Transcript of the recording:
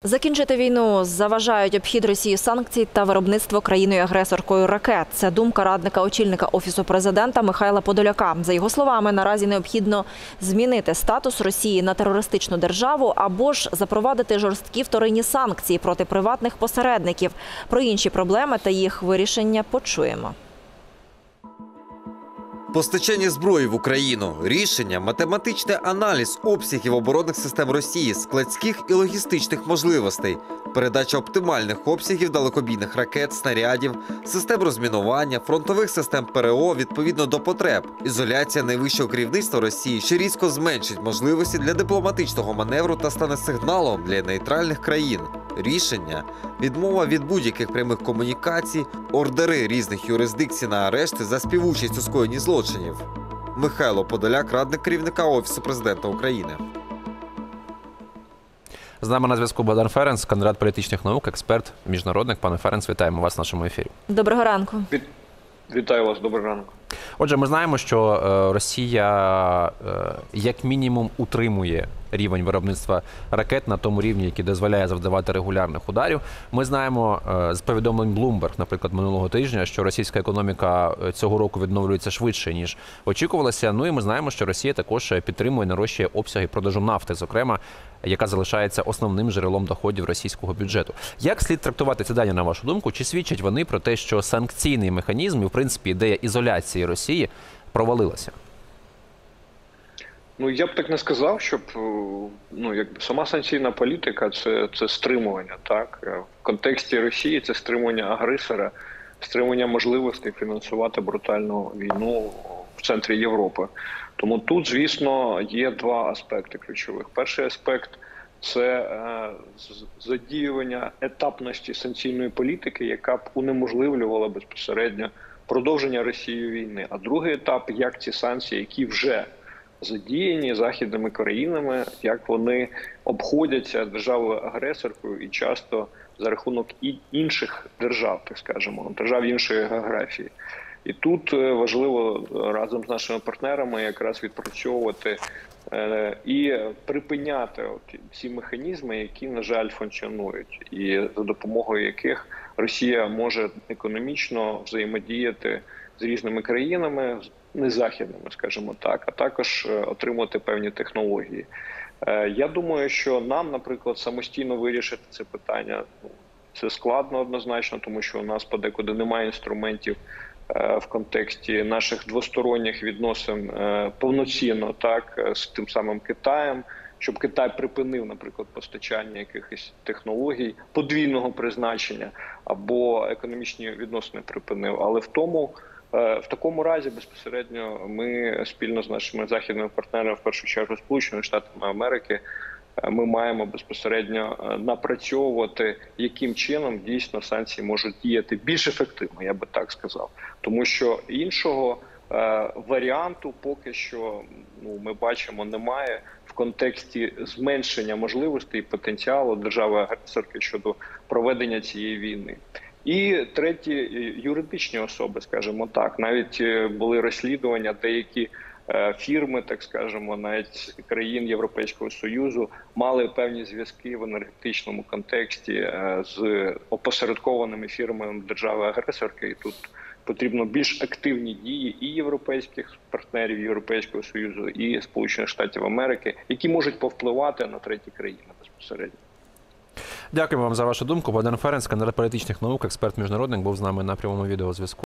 Закінчити війну заважають обхід Росії санкцій та виробництво країною-агресоркою ракет. Це думка радника очільника Офісу президента Михайла Подоляка. За його словами, наразі необхідно змінити статус Росії на терористичну державу або ж запровадити жорсткі вторинні санкції проти приватних посередників. Про інші проблеми та їх вирішення почуємо. Постачання зброї в Україну, рішення, математичний аналіз обсягів оборонних систем Росії, складських і логістичних можливостей, передача оптимальних обсягів далекобійних ракет, снарядів, систем розмінування, фронтових систем ПРО відповідно до потреб, ізоляція найвищого керівництва Росії, що різко зменшить можливості для дипломатичного маневру та стане сигналом для нейтральних країн. Рішення – відмова від будь-яких прямих комунікацій, ордери різних юрисдикцій на арешти за співучасть у скоєнні злочинів. Михайло Подоляк, радник керівника Офісу президента України. З нами на зв'язку Богдан Ференц, кандидат політичних наук, експерт, міжнародник. Пане Ференц, вітаємо вас в нашому ефірі. Доброго ранку. Вітаю вас, доброго ранку. Отже, ми знаємо, що Росія як мінімум утримує рівень виробництва ракет на тому рівні, який дозволяє завдавати регулярних ударів. Ми знаємо з повідомлень Bloomberg, наприклад, минулого тижня, що російська економіка цього року відновлюється швидше, ніж очікувалося. Ну і ми знаємо, що Росія також підтримує, нарощує обсяги продажу нафти, зокрема, яка залишається основним джерелом доходів російського бюджету. Як слід трактувати ці дані, на вашу думку? Чи свідчать вони про те, що санкційний механізм і, в принципі, ідея ізоляції Росії провалилася? Ну, я б так не сказав, щоб сама санкційна політика це стримування, так? В контексті Росії це стримування агресора, стримування можливостей фінансувати брутальну війну в центрі Європи. Тому тут, звісно, є два аспекти ключових. Перший аспект – це задіювання етапності санкційної політики, яка б унеможливлювала безпосередньо продовження Росією війни. А другий етап – як ці санкції, які вже задіяні західними країнами, як вони обходяться державою-агресоркою і часто за рахунок інших держав, так скажемо, держав іншої географії. І тут важливо разом з нашими партнерами якраз відпрацьовувати і припиняти ці механізми, які, на жаль, функціонують, і за допомогою яких Росія може економічно взаємодіяти з різними країнами, не західними, скажімо так, а також отримувати певні технології. Я думаю, що нам, наприклад, самостійно вирішити це питання, це складно однозначно, тому що у нас подекуди немає інструментів в контексті наших двосторонніх відносин повноцінно, так, з тим самим Китаєм, щоб Китай припинив, наприклад, постачання якихось технологій подвійного призначення або економічні відносини припинив. Але в такому разі безпосередньо ми спільно з нашими західними партнерами, в першу чергу Сполученими Штатами Америки, ми маємо безпосередньо напрацьовувати, яким чином дійсно санкції можуть діяти більш ефективно, я би так сказав. Тому що іншого варіанту поки що ми бачимо немає в контексті зменшення можливостей і потенціалу держави-агресорки щодо проведення цієї війни. І треті юридичні особи, скажімо так, навіть були розслідування, деякі фірми, так скажемо, навіть країн Європейського Союзу мали певні зв'язки в енергетичному контексті з опосередкованими фірмами держави-агресорки. І тут потрібно більш активні дії і європейських партнерів Європейського Союзу, і Сполучених Штатів Америки, які можуть повпливати на треті країни безпосередньо. Дякуємо вам за вашу думку. Богдан Ференц, кандидат політичних наук, експерт, міжнародник, був з нами на прямому відеозв'язку.